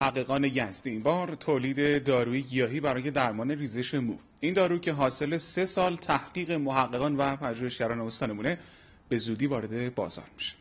محققان یزدی این بار تولید داروی گیاهی برای درمان ریزش مو. این دارو که حاصل 3 سال تحقیق محققان و پژوهشگران استان نمونه به زودی وارد بازار میشه.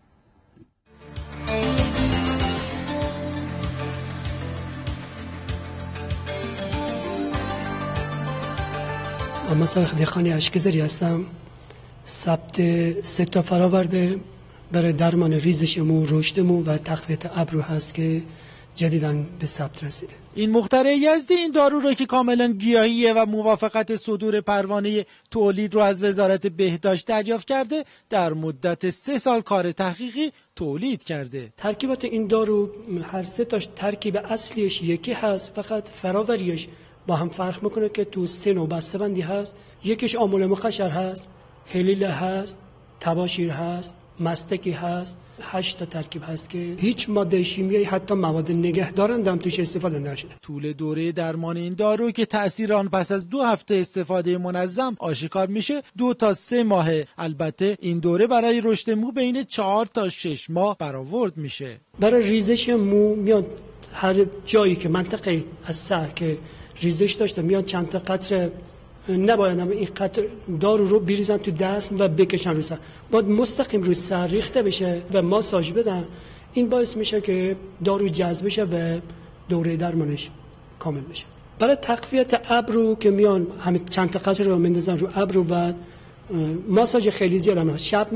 من صادق خانی اشکزری هستم. ثبت 3 تا فراورده برای درمان ریزش مو، رشد مو و تقویت ابرو هست که جدیداً به ثبت رسیده. این مخترع یزدی این دارو رو که کاملا گیاهیه و موافقت صدور پروانه تولید رو از وزارت بهداشت دریافت کرده، در مدت 3 سال کار تحقیقی تولید کرده. ترکیبات این دارو هر 3 تاش ترکیب اصلیش یکی هست، فقط فراوریش با هم فرق میکنه که تو 3 نوع بسته‌بندی هست. یکیش آمل مقشر هست، هلیله هست، تباشیر هست، مستکی هست. 8 تا ترکیب هست که هیچ ماده شیمیایی حتی مواد نگهدارنده هم توش استفاده نشده. طول دوره درمان این دارو که تأثیر آن پس از 2 هفته استفاده منظم آشکار میشه 2 تا 3 ماهه. البته این دوره برای رشد مو بین 4 تا 6 ماه برآورد میشه. برای ریزش مو میاد هر جایی که منطقه از سر که ریزش داشته میاد چند تا قطره، نباید این قطره دارو رو بریزن تو دست و بکشن رو سر، باید مستقیم رو سر ریخته بشه و ماساژ بدن. این باعث میشه که دارو جذب بشه و دوره درمانش کامل بشه. برای تقویت ابرو که میان همین چند تا قطره رو میندازن رو ابرو و ماساژ خیلی زیاد هم هست. شب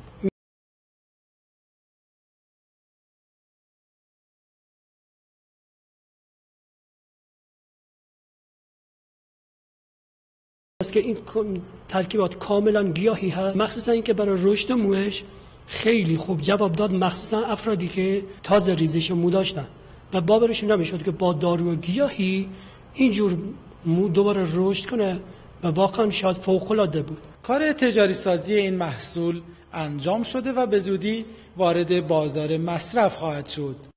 است که این ترکیبات کاملا گیاهی هست، مخصوصا اینکه برای رشد موش خیلی خوب جواب داد، مخصوصا افرادی که تازه ریزش مو داشتن و باورشون نمیشد که با دارو گیاهی اینجور مو دوباره رشد کنه و واقعا شاید فوق العاده بود. کار تجاری سازی این محصول انجام شده و به زودی وارد بازار مصرف خواهد شد.